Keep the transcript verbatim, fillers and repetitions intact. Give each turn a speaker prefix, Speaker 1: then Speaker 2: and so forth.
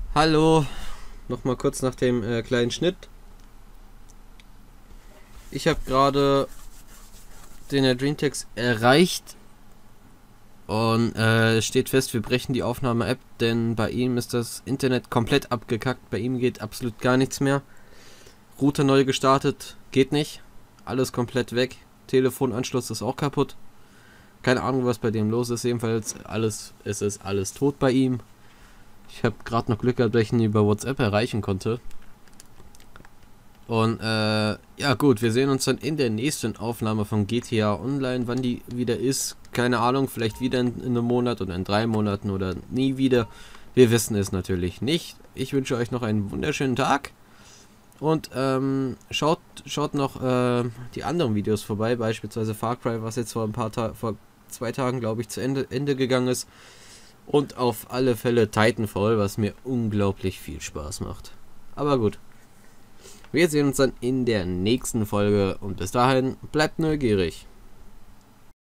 Speaker 1: Hallo, nochmal kurz nach dem äh, kleinen Schnitt. Ich habe gerade den Herr Dreamtex erreicht und äh, es steht fest, wir brechen die Aufnahme-App, denn bei ihm ist das Internet komplett abgekackt. Bei ihm geht absolut gar nichts mehr. Router neu gestartet, geht nicht. Alles komplett weg. Telefonanschluss ist auch kaputt. Keine Ahnung, was bei dem los ist. Jedenfalls alles, es ist alles tot bei ihm. Ich habe gerade noch Glück gehabt, dass ich ihn über WhatsApp erreichen konnte. Und äh, ja gut, wir sehen uns dann in der nächsten Aufnahme von G T A Online. Wann die wieder ist, keine Ahnung, vielleicht wieder in, in einem Monat oder in drei Monaten oder nie wieder. Wir wissen es natürlich nicht. Ich wünsche euch noch einen wunderschönen Tag. Und ähm, schaut, schaut noch äh, die anderen Videos vorbei, beispielsweise Far Cry, was jetzt vor ein paar Tagen, vor zwei Tagen, glaube ich, zu Ende, Ende gegangen ist. Und auf alle Fälle Titanfall, was mir unglaublich viel Spaß macht. Aber gut. Wir sehen uns dann in der nächsten Folge und bis dahin bleibt neugierig.